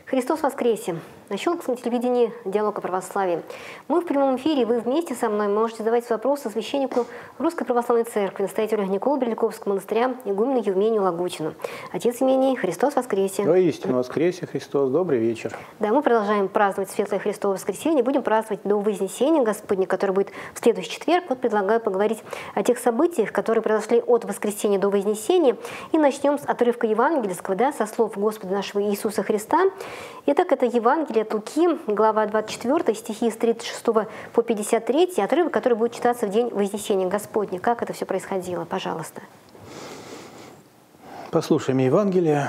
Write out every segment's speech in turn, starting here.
Христос воскресе! На Щелковском телевидении «Диалог о православии». Мы в прямом эфире, и вы вместе со мной можете задавать вопросы священнику Русской Православной Церкви, настоятелю Николо-Берликовского монастыря, игумену Евмению Лагутину. Отец Евмений, Христос воскресе! Воистину воскресе Христос, добрый вечер. Да, мы продолжаем праздновать Светлое Христово воскресенье, будем праздновать до Вознесения Господня, который будет в следующий четверг. Вот предлагаю поговорить о тех событиях, которые произошли от воскресения до Вознесения. И начнем с отрывка евангельского, да, со слов Господа нашего Иисуса Христа. Итак, это Евангелие от Луки, глава 24, стихи с 36 по 53, отрывок, который будет читаться в день Вознесения Господня. Как это все происходило? Пожалуйста. Послушаем Евангелие.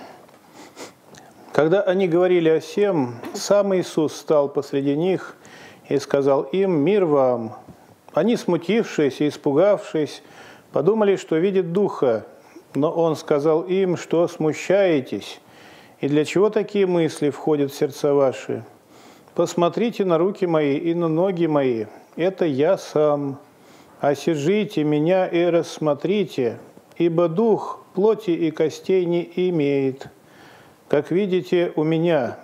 Когда они говорили о сем, сам Иисус стал посреди них и сказал им: «Мир вам!» Они, смутившись и испугавшись, подумали, что видят Духа, но Он сказал им, что смущаетесь, и для чего такие мысли входят в сердца ваши? Посмотрите на руки мои и на ноги мои, это я сам. Осижите меня и рассмотрите, ибо дух плоти и костей не имеет, как видите у меня».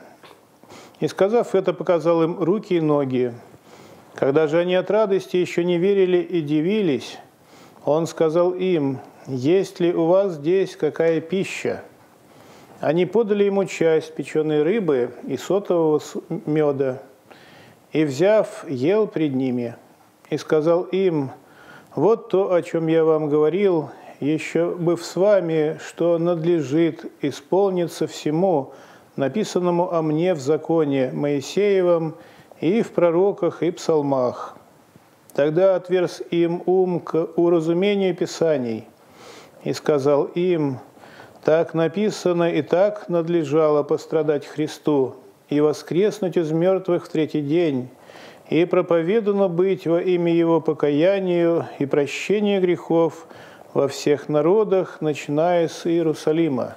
И сказав это, показал им руки и ноги. Когда же они от радости еще не верили и дивились, Он сказал им: «Есть ли у вас здесь какая пища?» Они подали ему часть печеной рыбы и сотового меда, и, взяв, ел пред ними, и сказал им: «Вот то, о чем я вам говорил, еще быв с вами, что надлежит исполниться всему, написанному о мне в законе Моисеевом и в пророках и псалмах». Тогда отверз им ум к уразумению Писаний и сказал им: «Так написано и так надлежало пострадать Христу и воскреснуть из мертвых в третий день, и проповедано быть во имя Его покаянию и прощению грехов во всех народах, начиная с Иерусалима.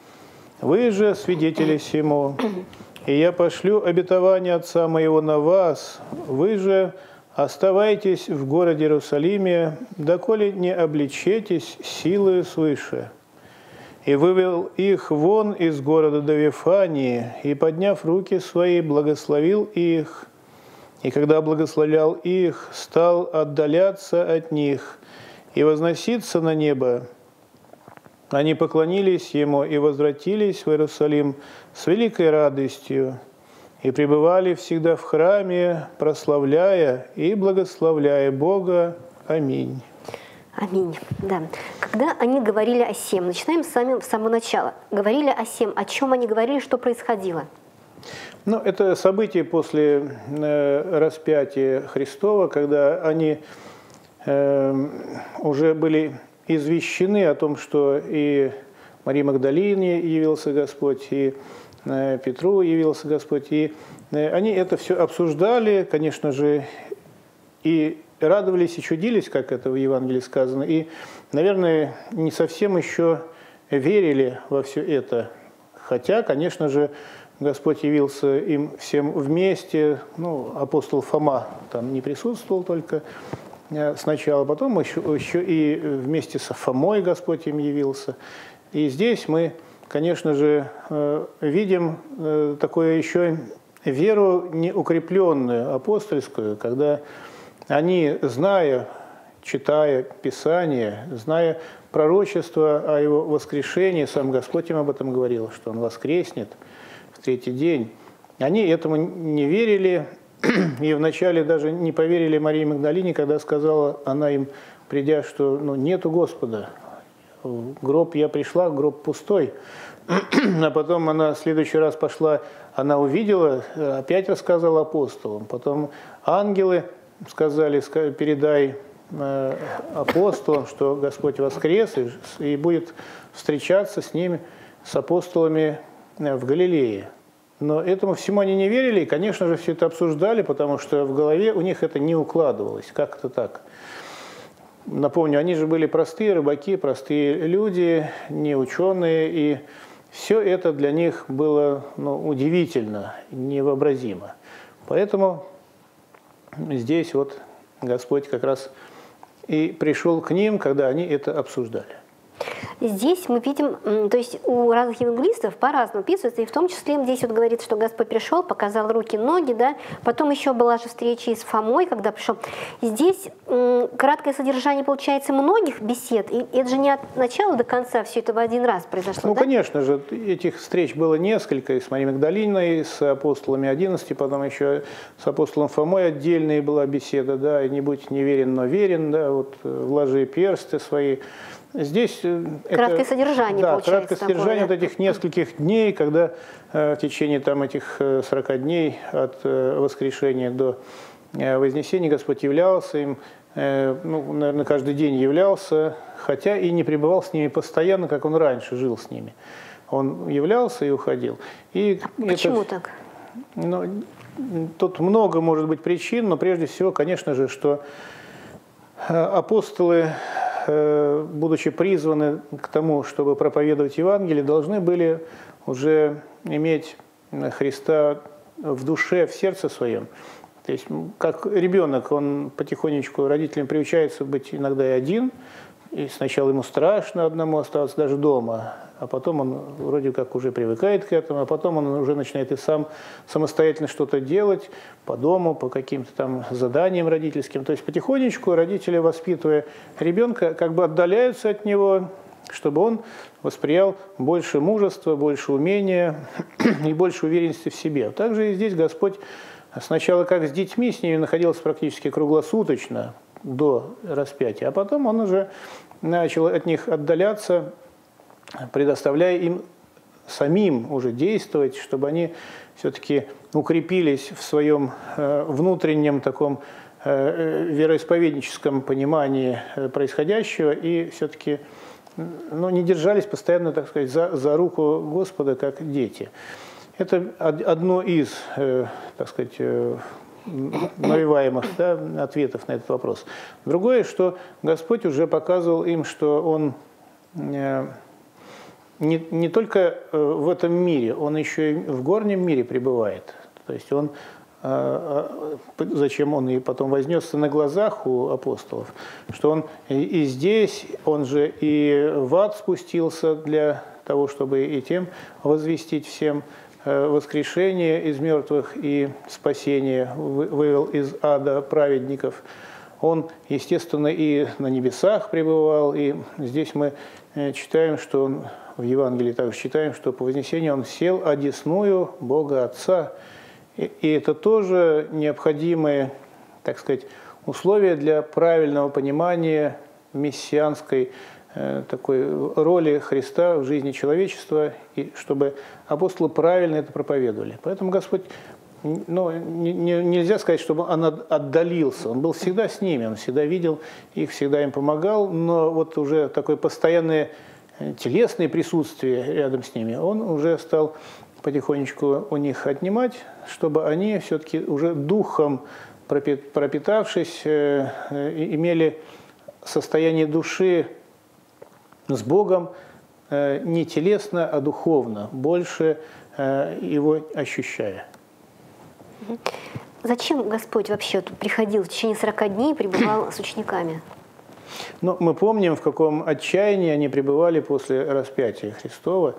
Вы же свидетели сему, и я пошлю обетование Отца моего на вас, вы же оставайтесь в городе Иерусалиме, доколе не облечетесь силою свыше». И вывел их вон из города до Вифании, и, подняв руки свои, благословил их. И когда благословлял их, стал отдаляться от них и возноситься на небо. Они поклонились Ему и возвратились в Иерусалим с великой радостью, и пребывали всегда в храме, прославляя и благословляя Бога. Аминь. Аминь. Да. Когда они говорили о сем, начинаем с самого начала. Говорили о сем, о чем они говорили, что происходило? Ну, это событие после распятия Христова, когда они уже были извещены о том, что и Марии Магдалине явился Господь, и Петру явился Господь. И они это все обсуждали, конечно же, и радовались и чудились, как это в Евангелии сказано, и, наверное, не совсем еще верили во все это. Хотя, конечно же, Господь явился им всем вместе. Ну, апостол Фома там не присутствовал только сначала, потом еще и вместе со Фомой Господь им явился. И здесь мы, конечно же, видим такую еще веру неукрепленную, апостольскую, когда они, зная, читая Писание, зная пророчество о Его воскрешении, сам Господь им об этом говорил, что Он воскреснет в третий день, они этому не верили, и вначале даже не поверили Марии Магдалине, когда сказала она им, придя, что нету Господа, гроб я пришла, гроб пустой. А потом она в следующий раз пошла, она увидела, опять рассказала апостолам, потом ангелы сказали: передай апостолам, что Господь воскрес и будет встречаться с ними, с апостолами в Галилее. Но этому всему они не верили и, конечно же, все это обсуждали, потому что в голове у них это не укладывалось. Как это так? Напомню, они же были простые рыбаки, простые люди, не ученые, и все это для них было удивительно, невообразимо. Поэтому здесь вот Господь как раз и пришел к ним, когда они это обсуждали. Здесь мы видим, то есть у разных евангелистов по-разному описывается, и в том числе здесь вот говорится, что Господь пришел, показал руки, ноги, да, потом еще была же встреча и с Фомой, когда пришел. Здесь краткое содержание получается многих бесед, и это же не от начала до конца все это в один раз произошло, Ну, да? конечно же, этих встреч было несколько, и с Марией Магдалиной, и с апостолами 11, потом еще с апостолом Фомой отдельная была беседа, да, и не будь неверен, но верен, да, вот вложи персты свои. Здесь краткое содержание, да, получается. краткое содержание такое, вот этих нескольких дней, когда в течение там этих 40 дней от воскрешения до Вознесения Господь являлся им, ну, наверное, каждый день являлся, хотя и не пребывал с ними постоянно, как он раньше жил с ними. Он являлся и уходил. И почему так? Ну, тут много может быть причин, но прежде всего, конечно же, что апостолы, будучи призваны к тому, чтобы проповедовать Евангелие, должны были уже иметь Христа в душе, в сердце своем. То есть, как ребенок, он потихонечку родителям приучается быть иногда и один, и сначала ему страшно одному оставаться даже дома, а потом он вроде как уже привыкает к этому, а потом он уже начинает и сам самостоятельно что-то делать по дому, по каким-то там заданиям родительским. То есть потихонечку родители, воспитывая ребенка, как бы отдаляются от него, чтобы он восприял больше мужества, больше умения и больше уверенности в себе. Также и здесь Господь сначала, как с детьми, с ними находился практически круглосуточно до распятия, а потом он уже начал от них отдаляться, предоставляя им самим уже действовать, чтобы они все-таки укрепились в своем внутреннем таком вероисповедническом понимании происходящего и все-таки не держались постоянно, так сказать, за руку Господа, как дети. Это одно из, так сказать, навеваемых, да, ответов на этот вопрос. Другое, что Господь уже показывал им, что Он не только в этом мире, Он еще и в горнем мире пребывает. То есть Он, зачем Он и потом вознесся на глазах у апостолов, что Он и здесь, Он же и в ад спустился для того, чтобы и тем возвестить всем воскрешение из мертвых и спасение, вывел из ада праведников. Он, естественно, и на небесах пребывал, и здесь мы читаем, что он, в Евангелии также читаем, что по Вознесению он сел одесную Бога Отца. И это тоже необходимые, так сказать, условия для правильного понимания мессианской такой роли Христа в жизни человечества, и чтобы апостолы правильно это проповедовали. Поэтому Господь, нельзя сказать, чтобы Он отдалился. Он был всегда с ними, Он всегда видел их, всегда им помогал, но вот уже такое постоянное телесное присутствие рядом с ними Он уже стал потихонечку у них отнимать, чтобы они все-таки уже духом пропитавшись, имели состояние души с Богом не телесно, а духовно, больше Его ощущая. Зачем Господь вообще тут приходил в течение 40 дней и пребывал с учениками? Ну, мы помним, в каком отчаянии они пребывали после распятия Христова,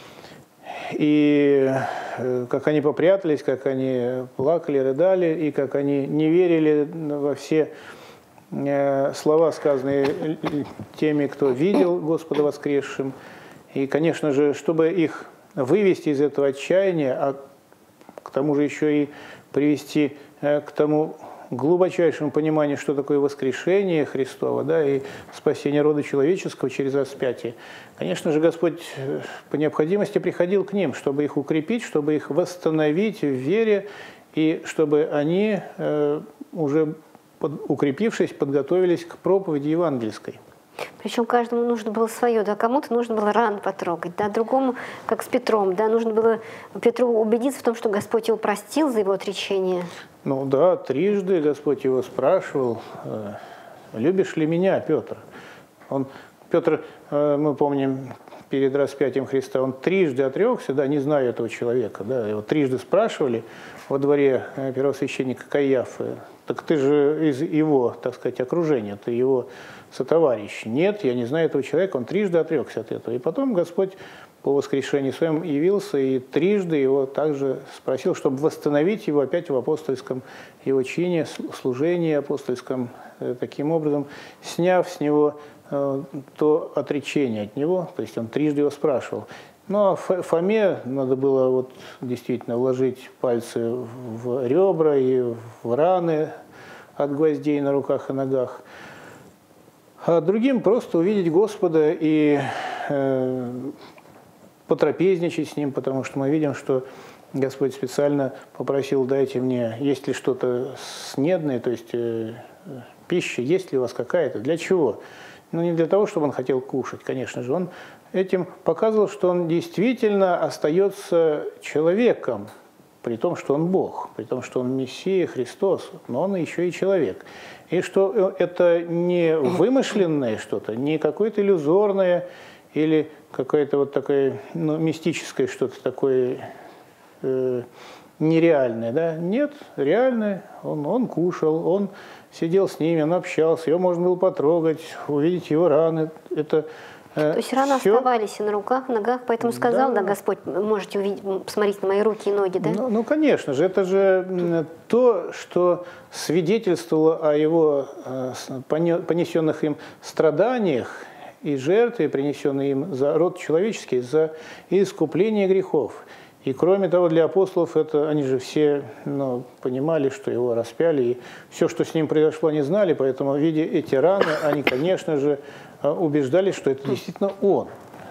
и как они попрятались, как они плакали, рыдали, и как они не верили во все слова, сказанные теми, кто видел Господа воскресшим. И, конечно же, чтобы их вывести из этого отчаяния, а к тому же еще и привести к тому глубочайшему пониманию, что такое воскрешение Христова, да, и спасение рода человеческого через распятие. Конечно же, Господь по необходимости приходил к ним, чтобы их укрепить, чтобы их восстановить в вере, и чтобы они уже укрепившись, подготовились к проповеди евангельской. Причем каждому нужно было свое, да, кому-то нужно было рану потрогать, да, другому, как с Петром, да, нужно было Петру убедиться в том, что Господь его простил за его отречение. Ну да, трижды Господь его спрашивал, любишь ли меня, Петр? Петр, мы помним, перед распятием Христа, он трижды отрекся, да, не знаю этого человека, да, его трижды спрашивали во дворе первосвященника Каиафы, так ты же из его, так сказать, окружения, ты его сотоварищ. Нет, я не знаю этого человека, он трижды отрекся от этого. И потом Господь по воскрешении своем явился и трижды его также спросил, чтобы восстановить его опять в апостольском его чине, служении апостольском, таким образом, сняв с него то отречение от него, то есть он трижды его спрашивал. Ну, а Фоме надо было вот действительно вложить пальцы в ребра и в раны от гвоздей на руках и ногах. А другим просто увидеть Господа и потрапезничать с Ним, потому что мы видим, что Господь специально попросил: дайте мне, есть ли что-то снедное, то есть пища, есть ли у вас какая-то, для чего? Ну, не для того, чтобы он хотел кушать, конечно же, он этим показывал, что он действительно остается человеком, при том, что он Бог, при том, что он Мессия, Христос, но он еще и человек. И что это не вымышленное что-то, не какое-то иллюзорное или какое-то вот такое мистическое что-то такое нереальное. Да? Нет, реальное. Он кушал, он сидел с ними, он общался, его можно было потрогать, увидеть его раны. Это то есть раны оставались и на руках, ногах, поэтому сказал, да, Господь, можете увидеть, посмотреть на мои руки и ноги, да? Ну, конечно же, это же то, что свидетельствовало о его понесенных им страданиях и жертве, принесенные им за род человеческий, за искупление грехов. И кроме того, для апостолов это, они же все понимали, что его распяли, и все, что с ним произошло, они знали, поэтому, видя эти раны, они, конечно же, убеждались, что это действительно он.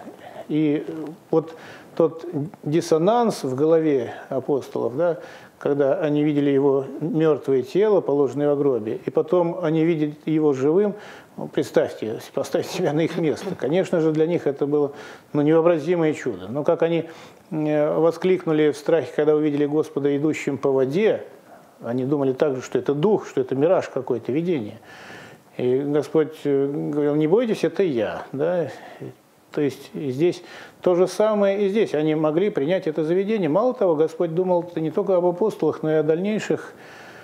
И вот тот диссонанс в голове апостолов, да, когда они видели его мертвое тело, положенное в гробе, и потом они видят его живым, представьте, поставьте себя на их место. Конечно же, для них это было невообразимое чудо. Но как они воскликнули в страхе, когда увидели Господа идущим по воде, они думали также, что это дух, что это мираж какой-то, видение. И Господь говорил: не бойтесь, это я. Да? То есть здесь то же самое и здесь. Они могли принять это заведение. Мало того, Господь думал не только об апостолах, но и о дальнейших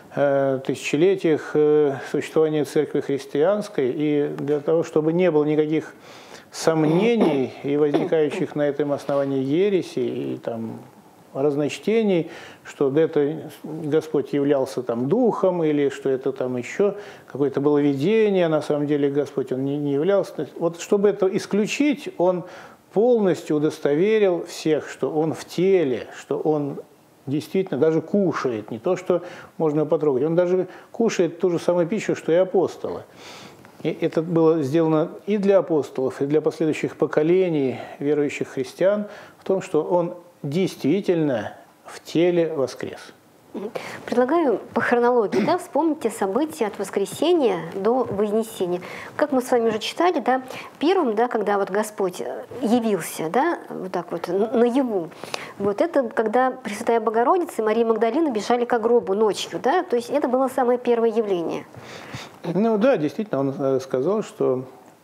тысячелетиях существования церкви христианской. И для того, чтобы не было никаких сомнений и возникающих на этом основании ереси и там разночтений, что это Господь являлся там духом, или что это там еще какое-то было видение, на самом деле Господь он не являлся. Вот чтобы это исключить, он полностью удостоверил всех, что он в теле, что он действительно даже кушает, не то, что можно его потрогать, он даже кушает ту же самую пищу, что и апостолы. И это было сделано и для апостолов, и для последующих поколений верующих христиан в том, что он действительно в теле воскрес. Предлагаю по хронологии, да, вспомните события от воскресения до вознесения. Как мы с вами уже читали, да, первым, да, когда вот Господь явился, да, вот так вот наяву, вот это когда Пресвятая Богородица и Мария Магдалина бежали к гробу ночью, да, то есть это было самое первое явление. Ну да, действительно, он сказал, что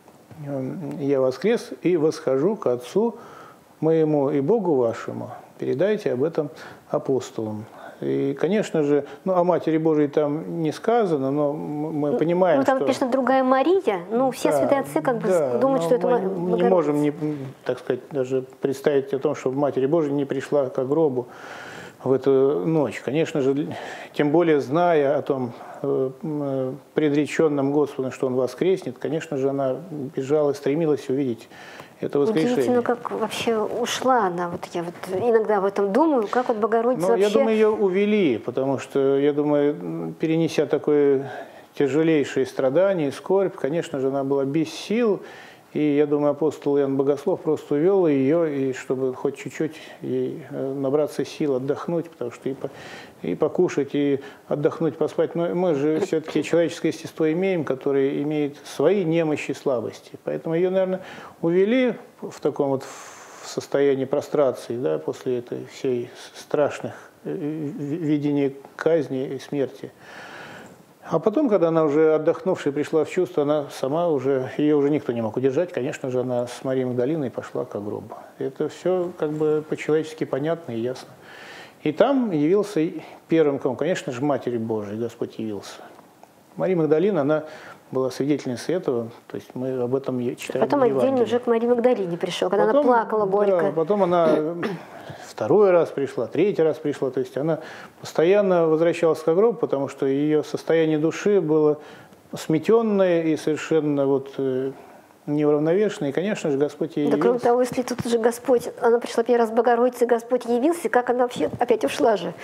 я воскрес и восхожу к Отцу моему и Богу вашему, передайте об этом апостолам. И, конечно же, о Матери Божией там не сказано, но мы понимаем, там что... написано другая Мария, все святые отцы думают, что это Богородица. Мы не можем, так сказать, даже представить о том, что Матерь Божия не пришла к гробу в эту ночь. Конечно же, тем более зная о том предреченном Господом, что Он воскреснет, конечно же, она бежала, стремилась увидеть это воскрешение. Удивительно, как вообще ушла она. Вот я иногда об этом думаю, как вот Богородица вообще... Я думаю, ее увели, потому что, я думаю, перенеся такое тяжелейшее страдание и скорбь, конечно же, она была без сил. И я думаю, апостол Иоанн Богослов просто увел ее, и чтобы хоть чуть-чуть ей набраться сил, отдохнуть, потому что и покушать, и отдохнуть, поспать. Но мы же все-таки человеческое естество имеем, которое имеет свои немощи и слабости. Поэтому ее, наверное, увели в таком вот состоянии прострации, да, после этой всей страшных видений казни и смерти. А потом, когда она уже отдохнувшая пришла в чувство, она сама уже, ее уже никто не мог удержать, конечно же, она с Марией Магдалиной пошла к гробу. Это все как бы по-человечески понятно и ясно. И там явился первым, конечно же, Матери Божией Господь явился. Мария Магдалина, она была свидетельницей этого, то есть мы об этом читаем. Потом отдельно уже к Марии Магдалине пришел, когда потом, она плакала горько. Да, потом она второй раз пришла, третий раз пришла, то есть она постоянно возвращалась к гробу, потому что ее состояние души было сметенное и совершенно вот неуравновешенное, и, конечно же, Господь ей явился. Кроме того, если тут уже Господь, она пришла первый раз в Богородице, Господь явился, как она вообще опять ушла же?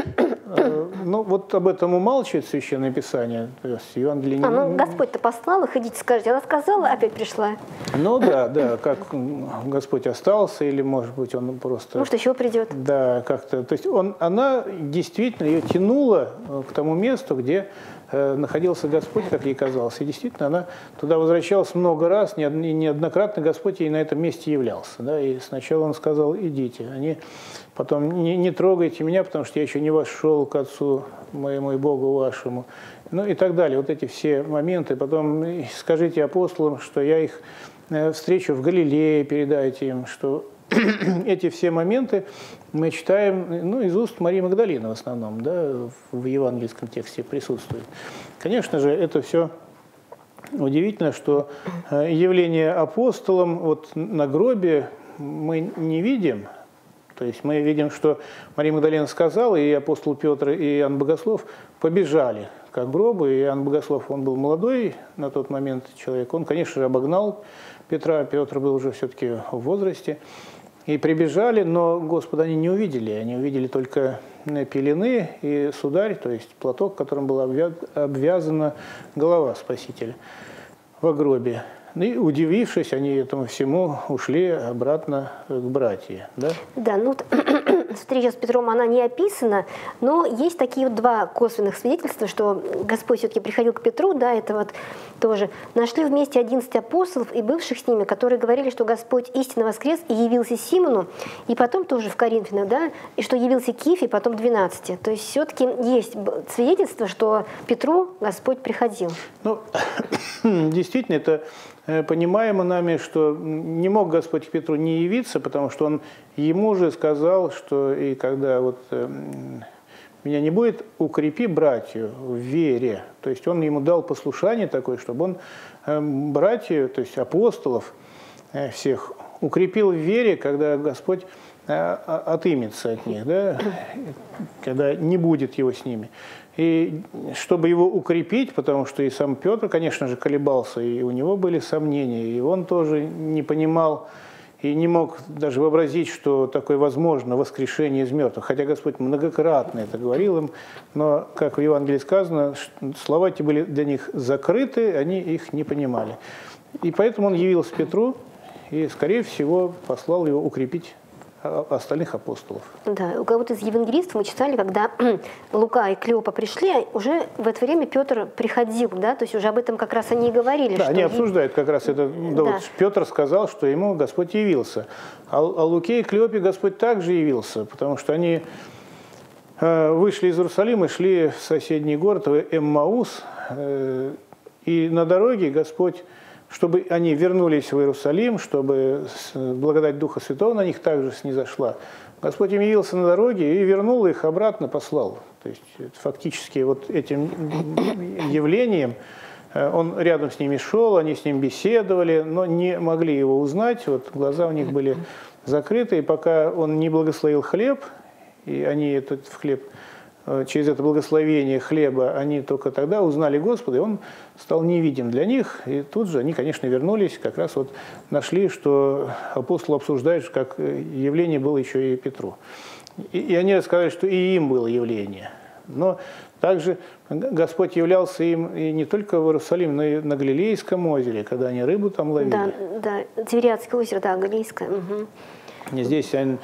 Ну, вот об этом умалчивает Священное Писание. То есть Евангелие не... ну, Господь-то послал, ходите, скажите. Она сказала, опять пришла. Ну, да, как Господь остался, или, может быть, он просто... Может, еще придет. Да, как-то. То есть она действительно ее тянула к тому месту, где находился Господь, как ей казалось. И действительно, она туда возвращалась много раз, неоднократно Господь ей на этом месте являлся. Да? И сначала он сказал, идите. Они потом, не трогайте меня, потому что я еще не вошел к Отцу моему и Богу вашему. Ну и так далее. Вот эти все моменты. Потом скажите апостолам, что я их встречу в Галилее, передайте им, что эти все моменты мы читаем из уст Марии Магдалины в основном, да, в евангельском тексте присутствует. Конечно же, это все удивительно, что явление апостолам вот на гробе мы не видим. То есть мы видим, что Мария Магдалина сказала, и апостол Петр, и Иоанн Богослов побежали к гробу. И Иоанн Богослов, он был молодой на тот момент человек, он, конечно же, обогнал Петра. Петр был уже все-таки в возрасте. И прибежали, но Господа они не увидели. Они увидели только пелены и сударь, то есть платок, которым была обвязана голова Спасителя в гробе. И, удивившись, они этому всему ушли обратно к братьям. Да, ну встреча с Петром, она не описана, но есть такие вот два косвенных свидетельства, что Господь все-таки приходил к Петру, да, это вот тоже. Нашли вместе 11 апостолов и бывших с ними, которые говорили, что Господь истинно воскрес и явился Симону, и потом тоже в Коринфянах, да, и что явился Кифе, потом 12. То есть все-таки есть свидетельство, что Петру Господь приходил. Ну, действительно, это понимаемо нами, что не мог Господь к Петру не явиться, потому что он ему же сказал, что и когда вот меня не будет, укрепи братью в вере. То есть он ему дал послушание такое, чтобы он братью, то есть апостолов всех, укрепил в вере, когда Господь отымется от них, да, когда не будет его с ними. И чтобы его укрепить, потому что и сам Петр, конечно же, колебался, и у него были сомнения, и он тоже не понимал и не мог даже вообразить, что такое возможно, воскрешение из мертвых. Хотя Господь многократно это говорил им, но, как в Евангелии сказано, слова эти были для них закрыты, они их не понимали. И поэтому он явился Петру и, скорее всего, послал его укрепить остальных апостолов. Да, у кого-то из евангелистов мы читали, когда Лука и Клеопа пришли, уже в это время Петр приходил, да, то есть уже об этом как раз они и говорили. Да, они обсуждают как раз это. Да. Вот Петр сказал, что ему Господь явился. А Луке и Клеопе Господь также явился, потому что они вышли из Иерусалима, шли в соседний город, в Эммаус, и на дороге Господь, чтобы они вернулись в Иерусалим, чтобы благодать Духа Святого на них также снизошла. Господь им явился на дороге и вернул их обратно, послал. То есть фактически вот этим явлением он рядом с ними шел, они с ним беседовали, но не могли его узнать. Вот глаза у них были закрыты, и пока он не благословил хлеб, и они этот хлеб, через это благословение хлеба, они только тогда узнали Господа, и он стал невидим для них. И тут же они, конечно, вернулись, как раз вот нашли, что апостол обсуждает, как явление было еще и Петру. И они рассказали, что и им было явление. Но также Господь являлся им и не только в Иерусалиме, но и на Галилейском озере, когда они рыбу там ловили. Да, Тивериадское озеро, да, Галилейское. Угу. И здесь он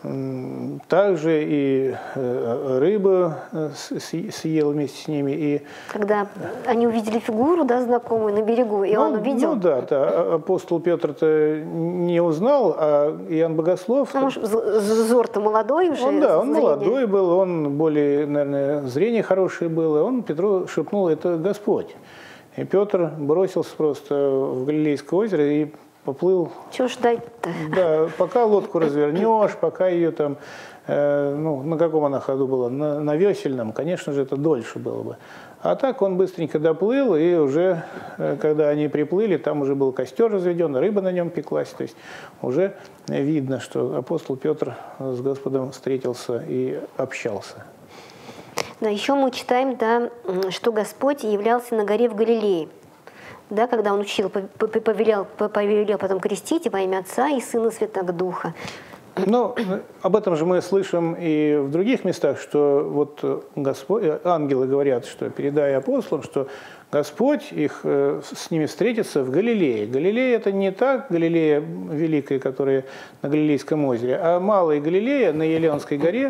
также и рыбу съел вместе с ними. И когда они увидели фигуру, да, знакомую на берегу, и он увидел. Ну да, апостол Петр-то не узнал, а Иоанн Богослов... Ну, взор-то молодой уже. Он молодой был, он более, наверное, зрение хорошее было. Он Петру шепнул, это Господь. И Петр бросился просто в Галилейское озеро и поплыл. Чего ждать-то? Да, пока лодку развернешь, пока ее там, на каком она ходу была, на весельном, конечно же, это дольше было бы. А так он быстренько доплыл, и уже, когда они приплыли, там уже был костер разведен, рыба на нем пеклась. То есть уже видно, что апостол Петр с Господом встретился и общался. Да, еще мы читаем, да, что Господь являлся на горе в Галилее. Да, когда он учил, повелел потом крестить во имя Отца и Сына и Святого Духа. Ну, об этом же мы слышим и в других местах, что вот Господь, ангелы говорят, что передая апостолам, что Господь их с ними встретится в Галилее. Галилея – это не та Галилея великая, которая на Галилейском озере, а малая Галилея на Елеонской горе,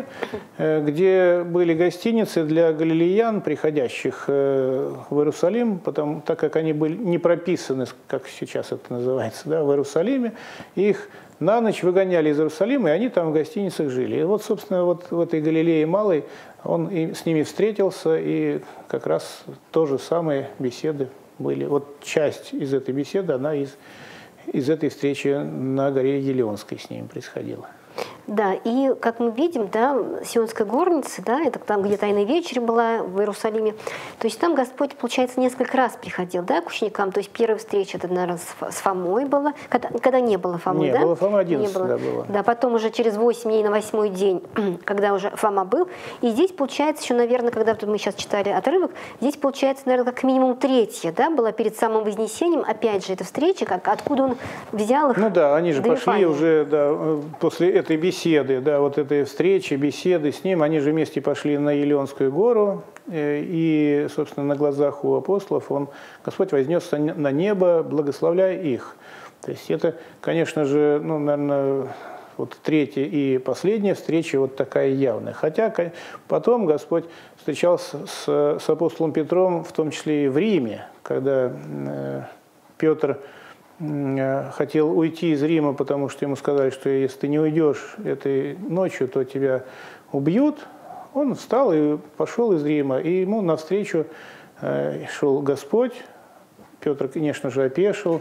где были гостиницы для галилеян, приходящих в Иерусалим, так как они были не прописаны, как сейчас это называется, да, в Иерусалиме, их на ночь выгоняли из Иерусалима, и они там в гостиницах жили. И вот, собственно, вот в этой Галилее Малой он и с ними встретился, и как раз то же самые беседы были. Вот часть из этой беседы, она из этой встречи на горе Елеонской с ними происходила. Да, и как мы видим, да, Сионская горница, да, это там, где Тайная вечеря была в Иерусалиме, то есть там Господь, получается, несколько раз приходил, да, к ученикам, то есть первая встреча, это, наверное, с Фомой была, когда не было Фомы, да? Не было Фомы, 11, да, было. Да, потом уже через 8 дней на 8-й день, когда уже Фома был, и здесь, получается, еще, наверное, когда вот мы сейчас читали отрывок, здесь, получается, наверное, как минимум третья, да, была перед самым Вознесением, опять же, эта встреча, откуда он взял их. Ну да, они же пошли Вифания. уже, да, после этой беседы, да, вот этой встречи, беседы с ним, они же вместе пошли на Елеонскую гору, и, собственно, на глазах у апостолов Господь вознесся на небо, благословляя их. То есть это, конечно же, ну, наверное, вот третья и последняя встреча вот такая явная. Хотя потом Господь встречался с апостолом Петром, в том числе и в Риме, когда Петр хотел уйти из Рима, потому что ему сказали, что если ты не уйдешь этой ночью, то тебя убьют. Он встал и пошел из Рима, и ему навстречу шел Господь. Петр, конечно же, опешил.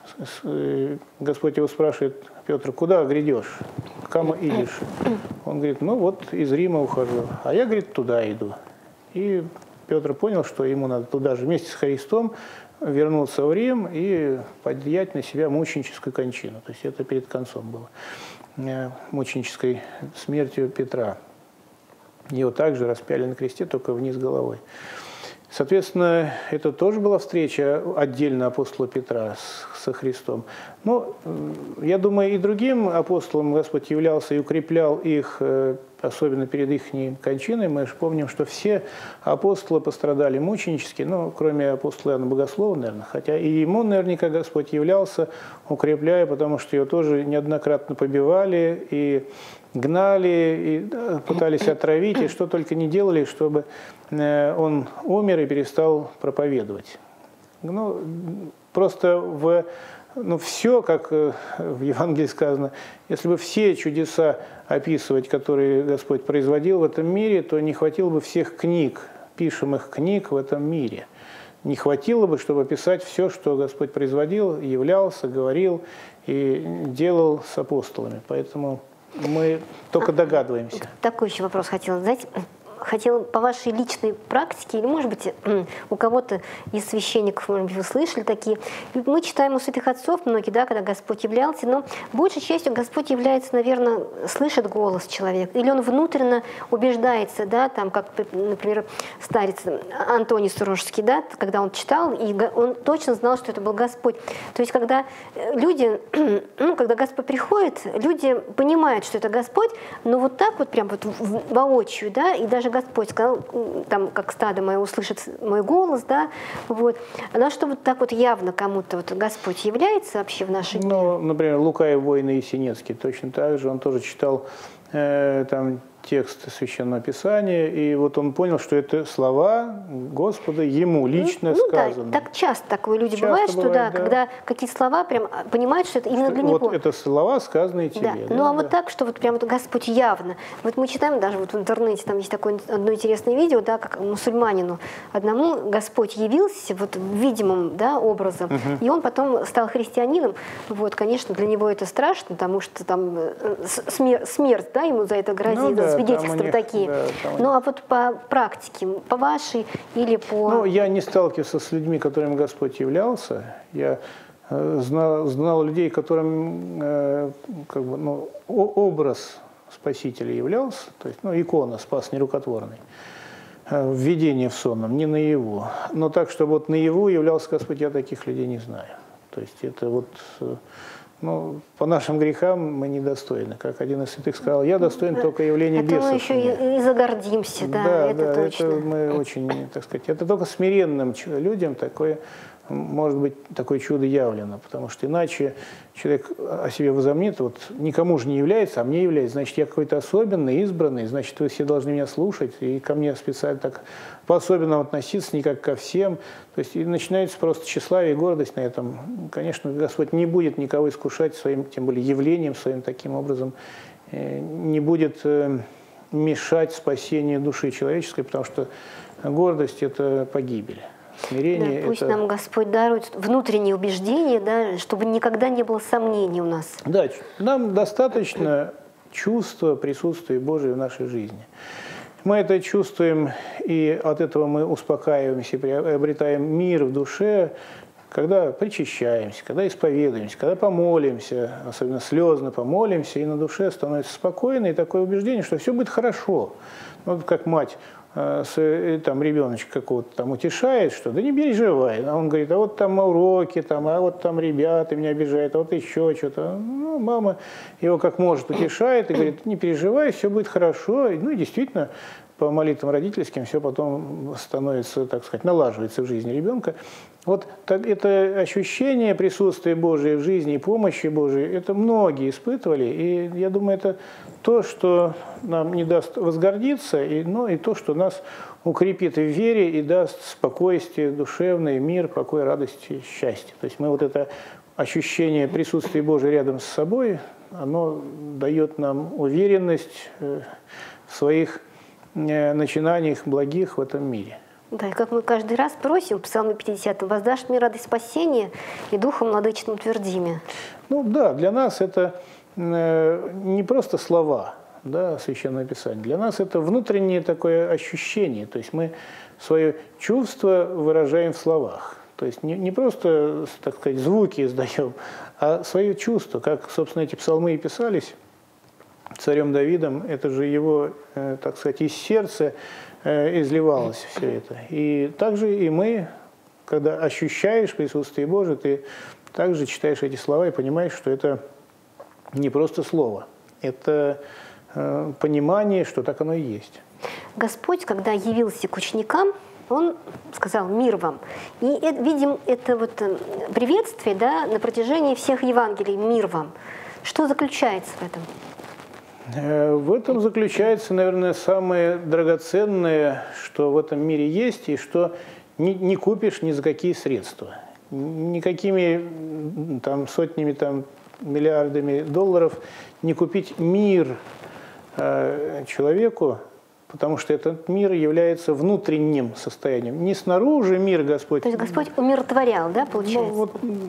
Господь его спрашивает: Петр, куда грядешь? Кому идешь? Он говорит: ну вот из Рима ухожу. А я, говорит, туда иду. И Петр понял, что ему надо туда же вместе с Христом вернуться в Рим и поднять на себя мученическую кончину. То есть это перед концом было, мученической смертью Петра. Его также распяли на кресте, только вниз головой. Соответственно, это тоже была встреча отдельно апостола Петра со Христом. Но, я думаю, и другим апостолам Господь являлся и укреплял их, особенно перед их кончиной. Мы же помним, что все апостолы пострадали мученически, ну, кроме апостола Иоанна Богослова, наверное. Хотя и ему наверняка Господь являлся, укрепляя, потому что его тоже неоднократно побивали и гнали, и пытались отравить, и что только не делали, чтобы он умер и перестал проповедовать. Ну, просто все, как в Евангелии сказано, если бы все чудеса описывать, которые Господь производил в этом мире, то не хватило бы всех книг, пишемых книг в этом мире. Не хватило бы, чтобы описать все, что Господь производил, являлся, говорил и делал с апостолами. Поэтому мы только догадываемся. Такой еще вопрос хотела задать. Хотела по вашей личной практике, или, может быть, у кого-то из священников, может быть, вы слышали такие. Мы читаем у святых отцов многие, да, когда Господь являлся, но большей частью Господь является, наверное, слышит голос человека, или он внутренно убеждается, да, там, как, например, старец Антоний Сурожский, да, когда он читал, и он точно знал, что это был Господь. То есть, когда люди, когда Господь приходит, люди понимают, что это Господь, но вот так вот прям вот воочию, да, и даже Господь сказал, там, как стадо мое услышит мой голос, да, вот. Но что вот так вот явно кому-то вот Господь является вообще в нашей дни? Ну, например, Лука и воины Есенинский точно так же, он тоже читал там текст Священного Писания, и вот он понял, что это слова Господа ему лично сказаны. Да, так часто такое люди бывают, что да, когда какие-то слова прям понимают, что это именно для него. Вот это слова, сказанные тебе. Да. Да, ну а вот так, что вот прям вот Господь явно. Вот мы читаем даже вот в интернете, там есть такое одно интересное видео, да, как мусульманину одному Господь явился вот видимым, да, образом, и он потом стал христианином. Вот, конечно, для него это страшно, потому что там смерть, да, ему за это грозит, свидетельства такие. Да, ну а вот по практике, по вашей или по... Ну, я не сталкивался с людьми, которыми Господь являлся. Я знал людей, которым как бы, ну, образ Спасителя являлся, то есть, ну, икона «Спас нерукотворный», введение в сонном, не наяву. Но так, что вот наяву являлся Господь, я таких людей не знаю. То есть это вот, ну, по нашим грехам мы недостойны. Как один из святых сказал, я достоин только явления это бесов. Мы еще и загордимся, да, это точно. Это мы очень, так сказать, это только смиренным людям такое, может быть, такое чудо явлено, потому что иначе человек о себе возомнит, вот никому же не является, а мне является, значит, я какой-то особенный, избранный, значит, вы все должны меня слушать, и ко мне специально так по-особенному относиться, не как ко всем. То есть и начинается просто тщеславие и гордость на этом. Конечно, Господь не будет никого искушать своим, тем более, явлением своим таким образом, не будет мешать спасению души человеческой, потому что гордость – это погибель. Смирение, да, пусть это... нам Господь дарует внутренние убеждения, да, чтобы никогда не было сомнений у нас. Да, нам достаточно чувства присутствия Божия в нашей жизни. Мы это чувствуем, и от этого мы успокаиваемся, приобретаем мир в душе, когда причащаемся, когда исповедуемся, когда помолимся, особенно слезно помолимся, и на душе становится спокойно, и такое убеждение, что все будет хорошо. Вот как мать там ребеночка какого-то там утешает, что да не переживай. А он говорит, а вот там уроки, там, а вот там ребята меня обижают, а вот еще что-то. Ну, мама его как может утешает и говорит, не переживай, все будет хорошо. Ну и действительно, по молитвам родительским все потом становится, так сказать, налаживается в жизни ребенка. Вот так, это ощущение присутствия Божия в жизни и помощи Божией, это многие испытывали, и я думаю, это то, что нам не даст возгордиться, и то, что нас укрепит в вере и даст спокойствие душевное, мир, покой, радость и счастье. То есть мы вот это ощущение присутствия Божия рядом с собой, оно дает нам уверенность в своих начинаниях благих в этом мире. Да, и как мы каждый раз просим в Псалме 50, «Воздашь мне радость спасения и духом владычным твердиме». Ну да, для нас это не просто слова, да, Священное Писание. Для нас это внутреннее такое ощущение. То есть мы свое чувство выражаем в словах. То есть не просто, так сказать, звуки издаем, а свое чувство. Как, собственно, эти псалмы и писались царем Давидом, это же его, так сказать, из сердца изливалось все это. И также и мы, когда ощущаешь присутствие Божие, ты также читаешь эти слова и понимаешь, что это не просто слово, это понимание, что так оно и есть. Господь, когда явился к ученикам, Он сказал «Мир вам». И видим это вот приветствие, да, на протяжении всех Евангелий «Мир вам». Что заключается в этом? В этом заключается, наверное, самое драгоценное, что в этом мире есть, и что не купишь ни за какие средства. Никакими там, сотнями, там, миллиардами долларов не купить мир человеку, потому что этот мир является внутренним состоянием. Не снаружи мир Господь. То есть Господь умиротворял, да, получается? Ну, вот,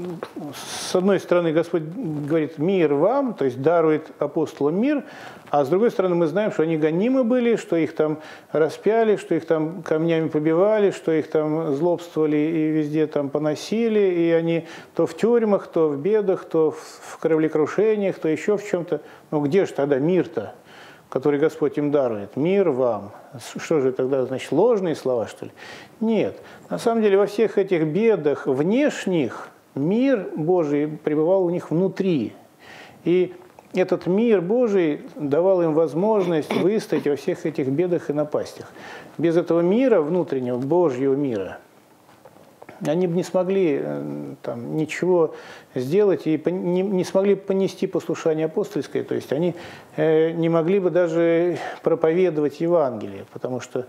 с одной стороны, Господь говорит «мир вам», то есть дарует апостолам мир, а с другой стороны, мы знаем, что они гонимы были, что их там распяли, что их там камнями побивали, что их там злобствовали и везде там поносили, и они то в тюрьмах, то в бедах, то в кораблекрушениях, то еще в чем-то. Ну где же тогда мир-то, который Господь им дарует? Мир вам. Что же тогда, значит, ложные слова, что ли? Нет. На самом деле во всех этих бедах внешних мир Божий пребывал у них внутри. И этот мир Божий давал им возможность выстоять во всех этих бедах и напастях. Без этого мира внутреннего, Божьего мира, они бы не смогли там ничего сделать и не смогли понести послушание апостольское, то есть они не могли бы даже проповедовать Евангелие, потому что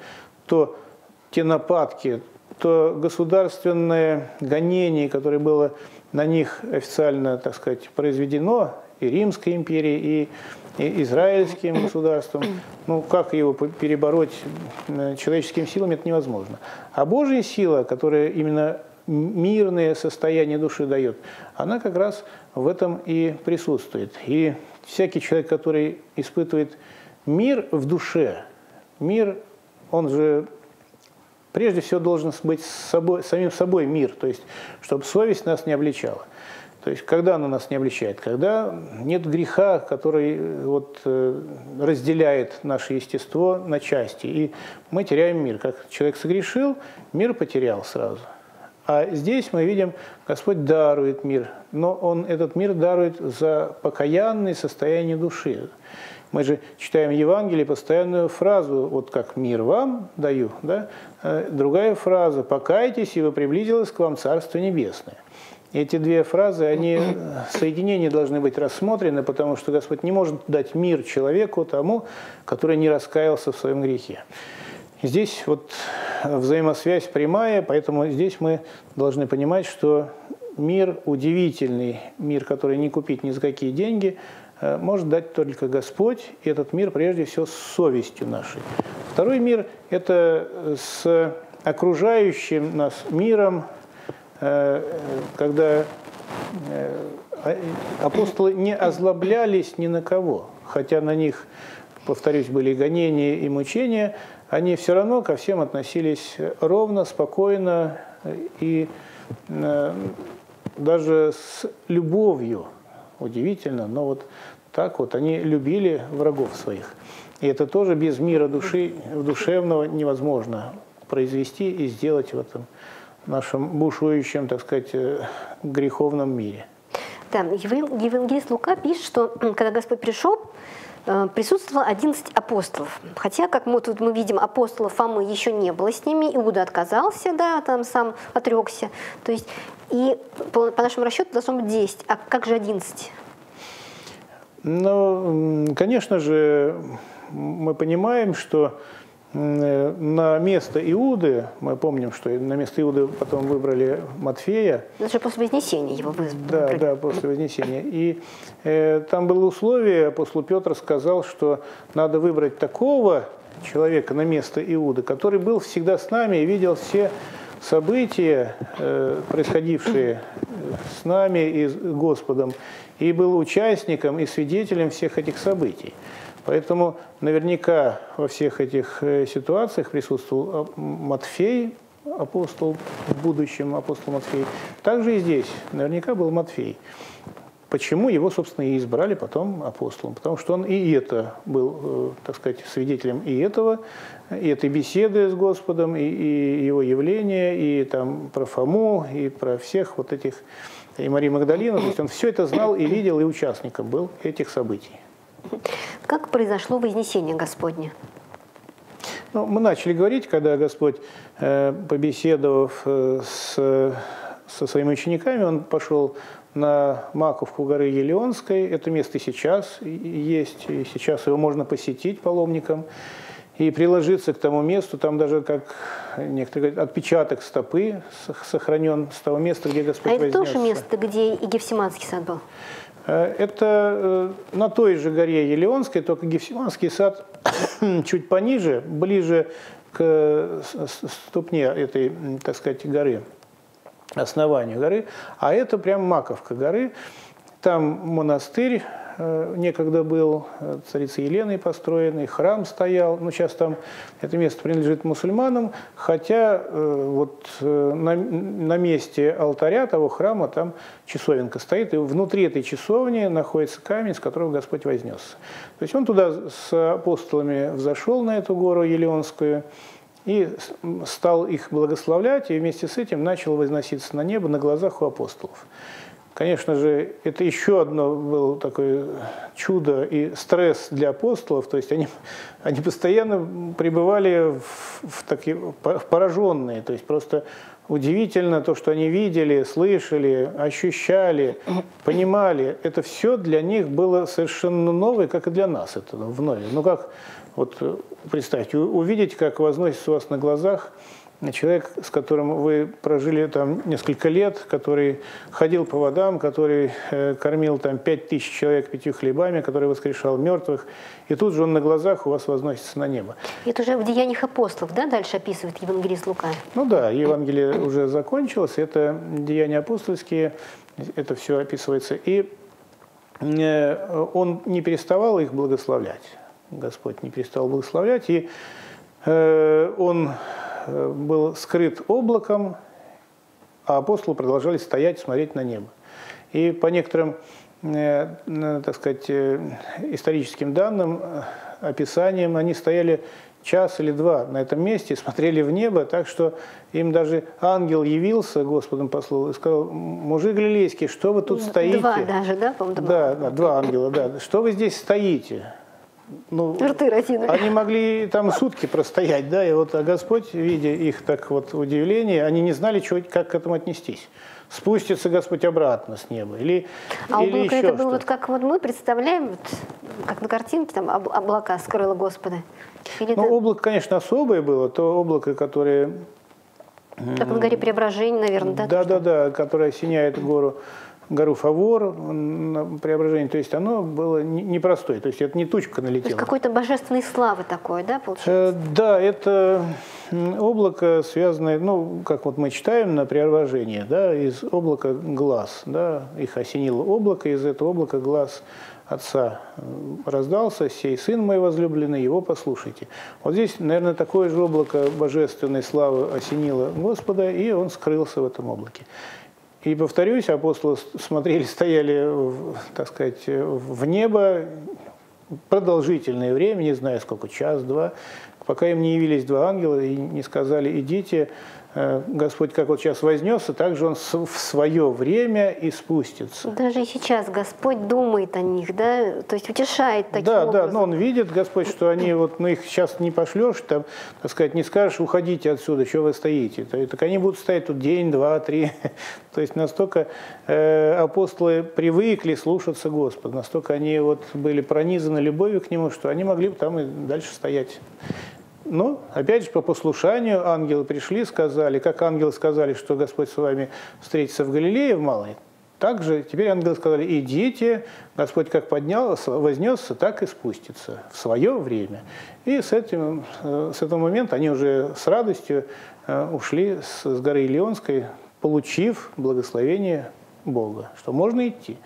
те нападки, то государственное гонение, которое было на них официально, так сказать, произведено и Римской империей, и израильским государством, ну как его перебороть человеческими силами, это невозможно. А Божья сила, которая именно мирное состояние души дает, она как раз в этом и присутствует. И всякий человек, который испытывает мир в душе, мир, он же прежде всего должен быть самим собой мир, то есть чтобы совесть нас не обличала. То есть когда она нас не обличает? Когда нет греха, который вот разделяет наше естество на части, и мы теряем мир. Как человек согрешил, мир потерял сразу. А здесь мы видим, Господь дарует мир, но Он этот мир дарует за покаянное состояние души. Мы же читаем в Евангелии постоянную фразу, вот как «мир вам даю», да? Другая фраза «покайтесь, ибо приблизилось к вам Царство Небесное». Эти две фразы, они в соединении должны быть рассмотрены, потому что Господь не может дать мир человеку тому, который не раскаялся в своем грехе. Здесь вот взаимосвязь прямая, поэтому здесь мы должны понимать, что мир удивительный, мир, который не купить ни за какие деньги, может дать только Господь, и этот мир прежде всего с совестью нашей. Второй мир – это с окружающим нас миром, когда апостолы не озлоблялись ни на кого, хотя на них, повторюсь, были гонения и мучения, они все равно ко всем относились ровно, спокойно и даже с любовью. Удивительно, но вот так вот они любили врагов своих. И это тоже без мира души, душевного невозможно произвести и сделать в этом нашем бушующем, так сказать, греховном мире. Да, евангелист Лука пишет, что когда Господь пришел, присутствовало 11 апостолов. Хотя, как мы тут видим, апостолов Фомы еще не было с ними, Иуда отказался, да, там сам отрекся. То есть, и по нашему расчету должно быть 10. А как же 11? Ну, конечно же, мы понимаем, что на место Иуды, мы помним, что на место Иуды потом выбрали Матфея. Это же после Вознесения его выбрали. Да, да, после Вознесения. И там было условие, апостол Петр сказал, что надо выбрать такого человека на место Иуды, который был всегда с нами и видел все события, происходившие с нами и с Господом, и был участником и свидетелем всех этих событий. Поэтому наверняка во всех этих ситуациях присутствовал Матфей, апостол, в будущем апостол Матфей. Также и здесь наверняка был Матфей. Почему его, собственно, и избрали потом апостолом? Потому что он и это был, так сказать, свидетелем и этой беседы с Господом, и его явления, и там про Фому, и про всех вот этих, и Марию Магдалину. То есть он все это знал и видел, и участником был этих событий. Как произошло Вознесение Господне? Ну, мы начали говорить, когда Господь, побеседовав со своими учениками, Он пошел на Маковку горы Елеонской. Это место сейчас есть, и сейчас его можно посетить паломникам и приложиться к тому месту. Там даже, как некоторые говорят, отпечаток стопы сохранен с того места, где Господь вознесся. А это тоже место, где и Гефсиманский сад был? Это на той же горе Елеонской, только Гефсиманский сад чуть пониже, ближе к ступне этой, так сказать, горы, основанию горы. А это прям Маковка горы. Там монастырь некогда был, царицей Еленой построенный, храм стоял. Ну, сейчас там это место принадлежит мусульманам, хотя вот на месте алтаря того храма там часовенка стоит, и внутри этой часовни находится камень, с которого Господь вознесся. То есть он туда с апостолами взошел на эту гору Елеонскую и стал их благословлять, и вместе с этим начал возноситься на небо на глазах у апостолов. Конечно же, это еще одно было такое чудо и стресс для апостолов, то есть они постоянно пребывали в пораженные, то есть просто удивительно то, что они видели, слышали, ощущали, понимали. Это все для них было совершенно новое, как и для нас это вновь. Ну как, вот представьте, увидеть, как возносится у вас на глазах человек, с которым вы прожили там несколько лет, который ходил по водам, который кормил там 5000 человек 5 хлебами, который воскрешал мертвых, и тут же он на глазах у вас возносится на небо. Это уже в Деяниях апостолов, да, дальше описывает евангелист Лука? Ну да, Евангелие уже закончилось, это Деяния апостольские, это все описывается, и он не переставал их благословлять. Господь не перестал благословлять, и он был скрыт облаком, а апостолы продолжали стоять, смотреть на небо. И по некоторым, так сказать, историческим данным, описаниям, они стояли час или два на этом месте, смотрели в небо, так что им даже ангел явился, Господом послал, и сказал: мужи галилейские, что вы тут стоите? Два даже, да, по-моему? Да, два ангела, да. Что вы здесь стоите? Ну, рты разинули. Они могли там сутки простоять, да, и вот Господь, видя их так вот удивление, они не знали, как к этому отнестись. Спустится Господь обратно с неба или облако еще это было вот как вот мы представляем, вот, как на картинке, там облака скрыло Господа? Или ну, это... облако, конечно, особое было, то облако, которое... Как на горе Преображения, наверное, да? Да, которое осеняет гору Фавор на Преображении, то есть оно было непростое, то есть это не тучка налетела. То есть какой-то божественной славы такой, да, получается? Да, это облако связанное, ну, как вот мы читаем на Преображении, да, из облака глаз, да, их осенило облако, из этого облака глаз Отца раздался: «Сей Сын мой возлюбленный, его послушайте». Вот здесь, наверное, такое же облако божественной славы осенило Господа, и он скрылся в этом облаке. И, повторюсь, апостолы стояли, так сказать, в небо продолжительное время, не знаю сколько, час-два, пока им не явились два ангела и не сказали: идите, Господь как вот сейчас вознесся, так же Он в свое время и спустится. Даже и сейчас Господь думает о них, да, то есть утешает таким образом. Да, но Он видит, Господь, что они вот, ну их сейчас не пошлешь, там, так сказать, не скажешь: уходите отсюда, что вы стоите. Так они будут стоять тут день, два, три. То есть настолько апостолы привыкли слушаться Господа, настолько они вот были пронизаны любовью к Нему, что они могли бы там и дальше стоять. Но, опять же, по послушанию ангелы пришли, сказали, как ангелы сказали, что Господь с вами встретится в Галилее, в Малой, так же теперь ангелы сказали: идите, Господь как поднялся, вознесся, так и спустится в свое время. И с этого момента они уже с радостью ушли с горы Илионской, получив благословение Бога, что можно идти.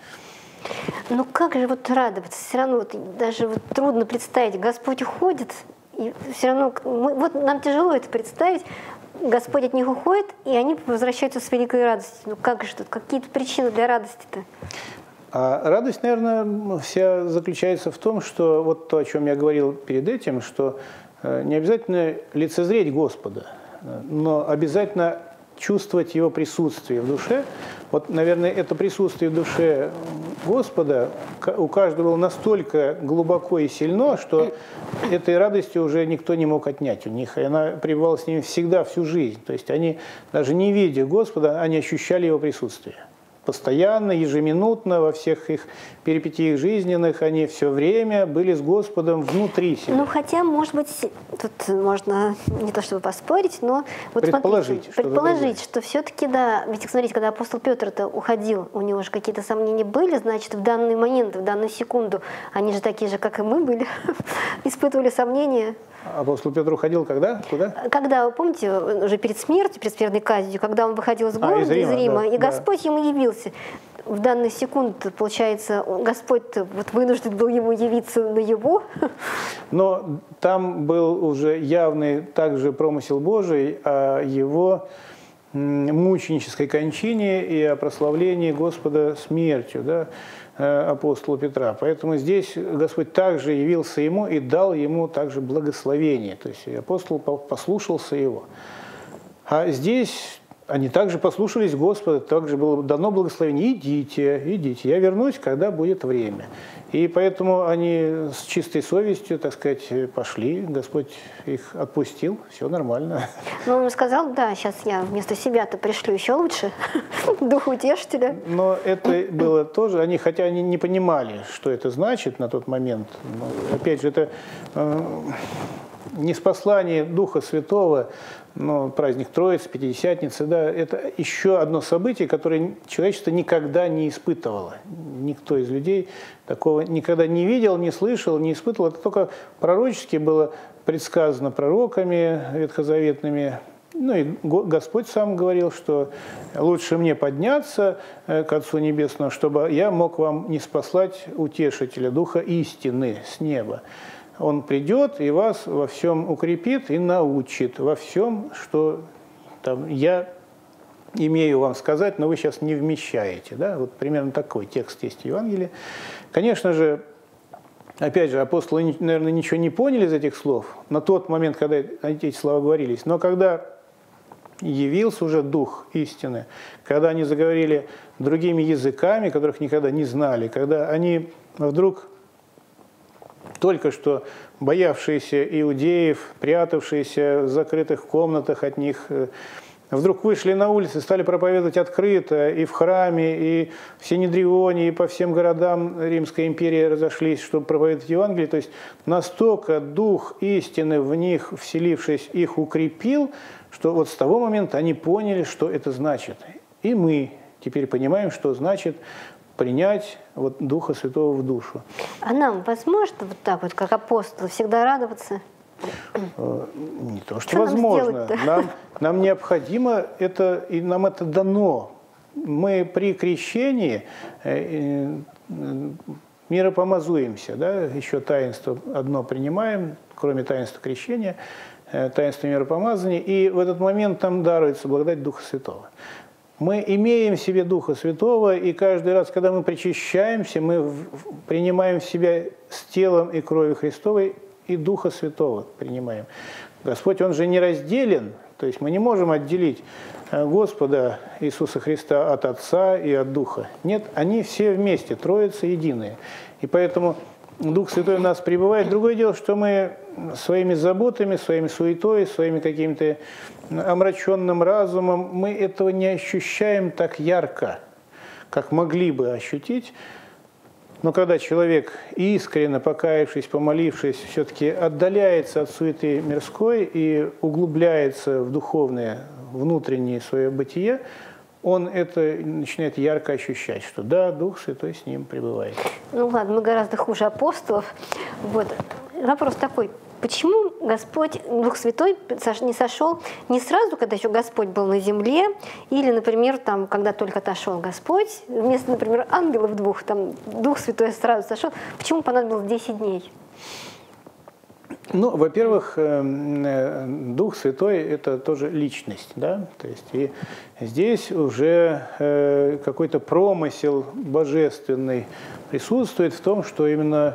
Ну как же вот радоваться? Все равно вот, даже вот трудно представить, Господь уходит, и все равно вот нам тяжело это представить. Господь от них уходит, и они возвращаются с великой радостью. Ну как же тут? Какие-то причины для радости-то? А радость, наверное, вся заключается в том, что вот то, о чем я говорил перед этим, что не обязательно лицезреть Господа, но обязательно чувствовать Его присутствие в душе. Вот, наверное, это присутствие в душе Господа у каждого было настолько глубоко и сильно, что этой радости уже никто не мог отнять у них. И она пребывала с ними всегда, всю жизнь. То есть они, даже не видя Господа, они ощущали Его присутствие. Постоянно, ежеминутно, во всех их перипетиях жизненных, они все время были с Господом внутри себя. Ну, хотя, может быть, тут можно не то чтобы поспорить, но вот предположить, что все-таки, да, ведь, смотрите, когда апостол Петр-то уходил, у него же какие-то сомнения были, значит, в данный момент, в данную секунду, они же такие же, как и мы были, испытывали сомнения. Апостол Петр уходил когда? Куда? Когда, вы помните, уже перед смертью, перед смертной казнью, когда он выходил из города, из Рима, да, и Господь ему явился. В данную секунду, получается, Господь вот вынужден был ему явиться на его. Но там был уже явный также промысел Божий о его мученической кончине и о прославлении Господа смертью, да, апостола Петра. Поэтому здесь Господь также явился ему и дал ему также благословение. То есть апостол послушался его. А здесь они также послушались Господа, также было дано благословение: идите, идите, я вернусь, когда будет время. И поэтому они с чистой совестью, так сказать, пошли, Господь их отпустил, все нормально. Но он сказал: да, сейчас я вместо себя-то пришлю еще лучше, дух утешителя. Но это было тоже, хотя они не понимали, что это значит на тот момент. Но, опять же, это ниспослание Духа Святого, но праздник Троицы, Пятидесятницы, да, это еще одно событие, которое человечество никогда не испытывало. Никто из людей такого никогда не видел, не слышал, не испытывал. Это только пророчески было предсказано пророками ветхозаветными. Ну и Господь сам говорил, что лучше мне подняться к Отцу Небесному, чтобы я мог вам ниспослать утешителя, Духа истины с неба. Он придет и вас во всем укрепит и научит, во всем, что там, я имею вам сказать, но вы сейчас не вмещаете. Да? Вот примерно такой текст есть в Евангелии. Конечно же, опять же, апостолы, наверное, ничего не поняли из этих слов на тот момент, когда эти слова говорились, но когда явился уже Дух истины, когда они заговорили другими языками, которых никогда не знали, когда они вдруг только что боявшиеся иудеев, прятавшиеся в закрытых комнатах от них, вдруг вышли на улицы, стали проповедовать открыто и в храме, и в Синедрионе, и по всем городам Римской империи разошлись, чтобы проповедовать Евангелие. То есть настолько Дух истины в них, вселившись, их укрепил, что вот с того момента они поняли, что это значит. И мы теперь понимаем, что значит принять вот Духа Святого в душу. А нам возможно вот так вот, как апостолы, всегда радоваться? Не то, что возможно. Нам необходимо это, и нам это дано. Мы при крещении миропомазуемся, да? Еще таинство одно принимаем, кроме таинства крещения, таинство миропомазания, и в этот момент там даруется благодать Духа Святого. Мы имеем в себе Духа Святого, и каждый раз, когда мы причащаемся, мы принимаем в себя с телом и кровью Христовой и Духа Святого принимаем. Господь, Он же не разделен, то есть мы не можем отделить Господа Иисуса Христа от Отца и от Духа. Нет, они все вместе, Троица единые. И поэтому Дух Святой в нас пребывает. Другое дело, что мы своими заботами, своими суетой, своими каким-то омраченным разумом, мы этого не ощущаем так ярко, как могли бы ощутить. Но когда человек, искренне покаявшись, помолившись, все-таки отдаляется от суеты мирской и углубляется в духовное, внутреннее свое бытие, он это начинает ярко ощущать, что да, Дух Святой с ним пребывает. Ну ладно, мы гораздо хуже апостолов. Вот. Вопрос такой. Почему Господь, Дух Святой, не сошел не сразу, когда еще Господь был на земле, или, например, там, когда только отошел Господь, вместо, например, ангелов двух, там, Дух Святой сразу сошел. Почему понадобилось 10 дней? Ну, во-первых, Дух Святой – это тоже личность, да, то есть и здесь уже какой-то промысел божественный присутствует в том, что именно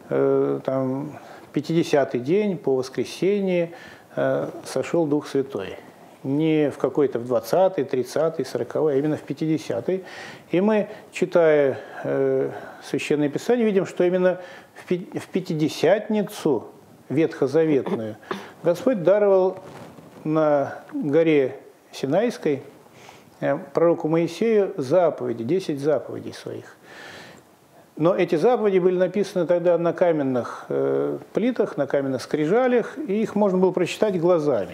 там 50-й день по воскресенье сошел Дух Святой. Не в какой-то в 20-й, 30-й, 40-й, а именно в 50-й. И мы, читая Священное Писание, видим, что именно в Пятидесятницу ветхозаветную Господь даровал на горе Синайской пророку Моисею заповеди, 10 заповедей своих. Но эти заповеди были написаны тогда на каменных плитах, на каменных скрижалях, и их можно было прочитать глазами.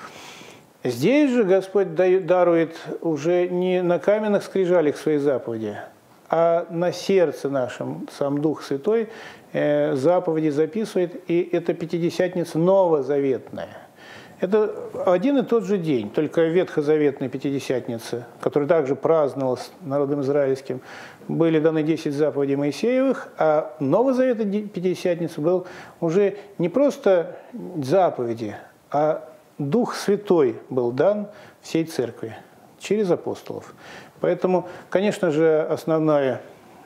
Здесь же Господь дарует уже не на каменных скрижалях свои заповеди, а на сердце нашем сам Дух Святой заповеди записывает, и это Пятидесятница новозаветная. Это один и тот же день, только ветхозаветная Пятидесятница, которая также праздновалась народом израильским, были даны 10 заповедей Моисеевых, а новозаветная Пятидесятница был уже не просто заповеди, а Дух Святой был дан всей церкви через апостолов. Поэтому, конечно же, основная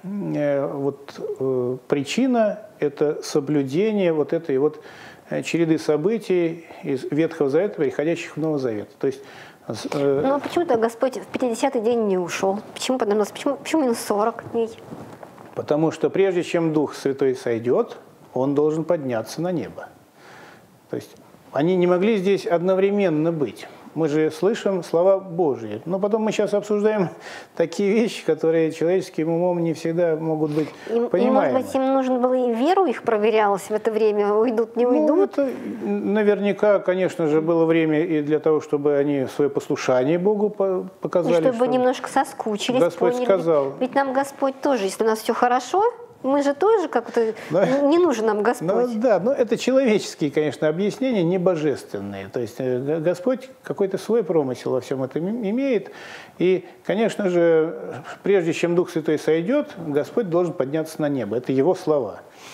причина – это соблюдение вот этой вот череды событий из Ветхого Завета, переходящих в Новый Завет. То есть, ну а почему-то Господь в 50-й день не ушел? Почему именно 40 дней? Потому что прежде чем Дух Святой сойдет, Он должен подняться на небо. То есть они не могли здесь одновременно быть. Мы же слышим слова Божьи. Но потом мы сейчас обсуждаем такие вещи, которые человеческим умом не всегда могут быть понимаемы. И, может быть, им нужно было и веру их проверялась в это время, уйдут, не уйдут? Ну, это наверняка, конечно же, было время и для того, чтобы они свое послушание Богу показали. И чтобы немножко соскучились, Господь поняли. сказал. Ведь нам Господь тоже, если у нас все хорошо, мы же тоже как-то, не нужен нам Господь. Да, но это человеческие, конечно, объяснения, не божественные. То есть Господь какой-то свой промысел во всем этом имеет. И, конечно же, прежде чем Дух Святой сойдет, Господь должен подняться на небо. Это Его слова.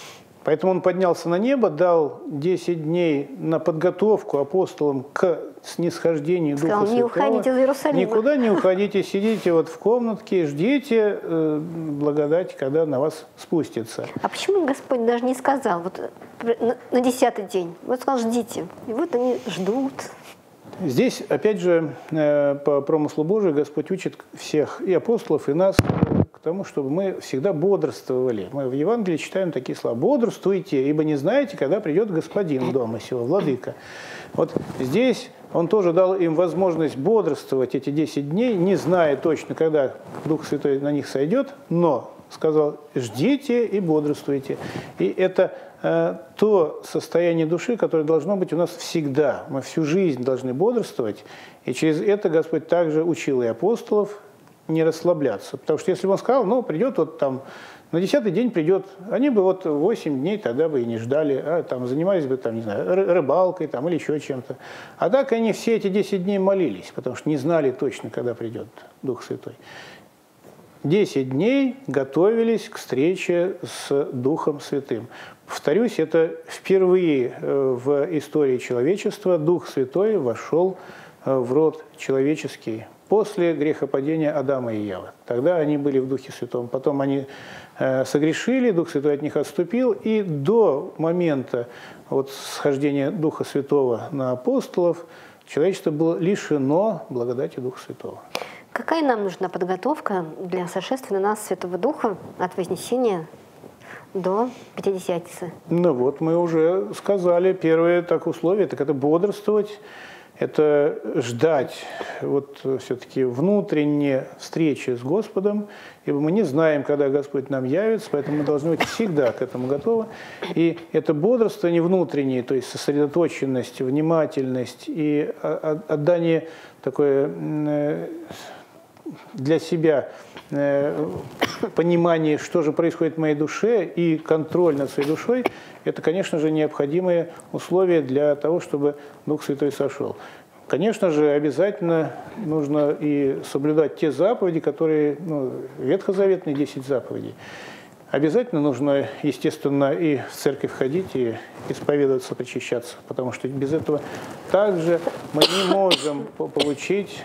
Поэтому он поднялся на небо, дал 10 дней на подготовку апостолам к снисхождению Духа Святого. Не уходите из Иерусалима. Никуда не уходите, сидите вот в комнатке, ждите благодати, когда на вас спустится. А почему Господь даже не сказал вот, на 10-й день? Вот сказал, ждите. И вот они ждут. Здесь, опять же, по промыслу Божию Господь учит всех, и апостолов, и нас, к тому, чтобы мы всегда бодрствовали. Мы в Евангелии читаем такие слова: «Бодрствуйте, ибо не знаете, когда придет Господин дома сего, владыка». Вот здесь он тоже дал им возможность бодрствовать эти 10 дней, не зная точно, когда Дух Святой на них сойдет, но сказал: ждите и бодрствуйте. И это то состояние души, которое должно быть у нас всегда. Мы всю жизнь должны бодрствовать. И через это Господь также учил и апостолов не расслабляться. Потому что если бы он сказал, ну, придет вот там, на 10-й день придет, они бы вот 8 дней тогда бы и не ждали, а там занимались бы, там, не знаю, рыбалкой там, или еще чем-то. А так они все эти 10 дней молились, потому что не знали точно, когда придет Дух Святой. 10 дней готовились к встрече с Духом Святым. Повторюсь, это впервые в истории человечества Дух Святой вошел в род человеческий после грехопадения Адама и Евы. Тогда они были в Духе Святом. Потом они согрешили, Дух Святой от них отступил, и до момента вот схождения Духа Святого на апостолов человечество было лишено благодати Духа Святого. Какая нам нужна подготовка для сошествия на нас Святого Духа от Вознесения до Пятидесятницы? Ну вот, мы уже сказали, первое так условие, так это бодрствовать, это ждать вот все-таки внутренней встречи с Господом, ибо мы не знаем, когда Господь нам явится, поэтому мы должны быть всегда к этому готовы. И это бодрствование внутреннее, то есть сосредоточенность, внимательность и отдание такое для себя понимание, что же происходит в моей душе, и контроль над своей душой, это, конечно же, необходимые условия для того, чтобы Дух Святой сошел. Конечно же, обязательно нужно и соблюдать те заповеди, которые, ветхозаветные 10 заповедей. Обязательно нужно, естественно, и в церковь ходить, и исповедоваться, причащаться, потому что без этого также мы не можем получить,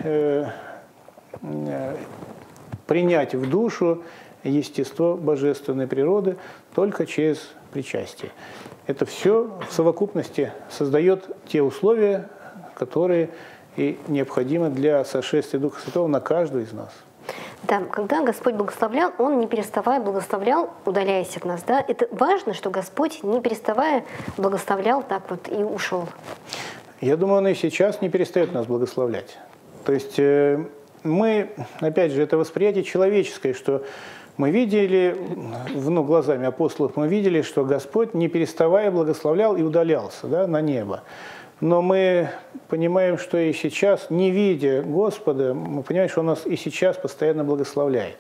принять в душу естество божественной природы только через причастие. Это все в совокупности создает те условия, которые и необходимы для сошествия Духа Святого на каждого из нас. Да, когда Господь благословлял, Он не переставая благословлял, удаляясь от нас. Да? Это важно, что Господь не переставая благословлял так вот и ушел. Я думаю, Он и сейчас не перестает нас благословлять. То есть мы, опять же, это восприятие человеческое, что мы видели, глазами апостолов мы видели, что Господь не переставая благословлял и удалялся, да, на небо. Но мы понимаем, что и сейчас, не видя Господа, мы понимаем, что Он нас и сейчас постоянно благословляет.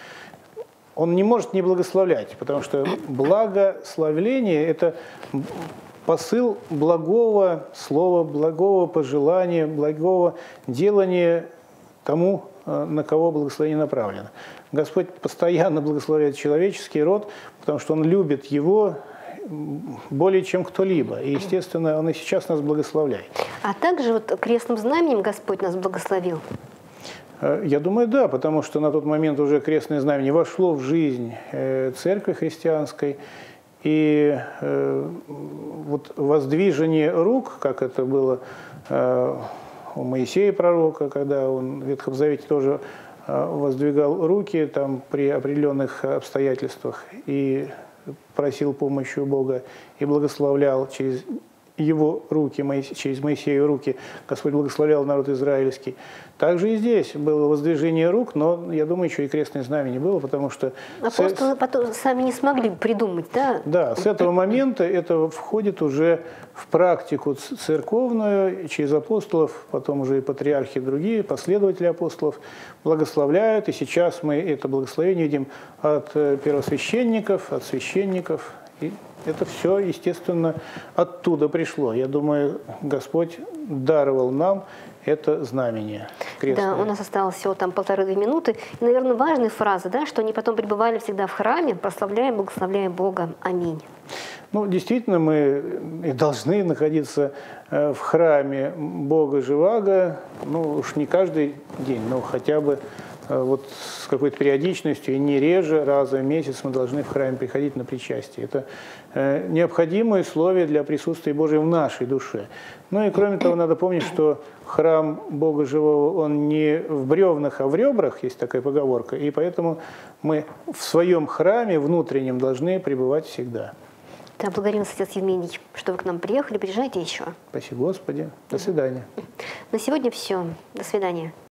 Он не может не благословлять, потому что благословление – это посыл благого слова, благого пожелания, благого делания тому, на кого благословение направлено. Господь постоянно благословляет человеческий род, потому что Он любит его более чем кто-либо. И, естественно, Он и сейчас нас благословляет. А также вот крестным знаменем Господь нас благословил? Я думаю, да, потому что на тот момент уже крестное знамение вошло в жизнь церкви христианской. И вот воздвижение рук, как это было у Моисея пророка, когда он в Ветхом Завете тоже воздвигал руки там, при определенных обстоятельствах и просил помощи у Бога и благословлял через его руки, через Моисея руки, Господь благословлял народ израильский. Также и здесь было воздвижение рук, но, я думаю, еще и крестное знамение было, потому что... Апостолы потом сами не смогли придумать, да? Да, с этого момента это входит уже в практику церковную, через апостолов, потом уже и патриархи другие, последователи апостолов благословляют, и сейчас мы это благословение видим от первосвященников, от священников, и это все, естественно, оттуда пришло. Я думаю, Господь даровал нам это знамение крестное. Да, у нас осталось всего там 1,5-2 минуты. И, наверное, важная фраза, да, что они потом пребывали всегда в храме, прославляя, благословляя Бога. Аминь. Ну, действительно, мы и должны находиться в храме Бога Живаго, ну, уж не каждый день, но хотя бы вот с какой-то периодичностью, и не реже, раза в месяц мы должны в храм приходить на причастие. Это необходимые условия для присутствия Божия в нашей душе. Ну и кроме того, надо помнить, что храм Бога Живого, он не в бревнах, а в ребрах, есть такая поговорка, и поэтому мы в своем храме внутреннем должны пребывать всегда. Да, благодарим вас, отец Евмений, что вы к нам приехали. Приезжайте еще. Спасибо, Господи. До свидания. На сегодня все. До свидания.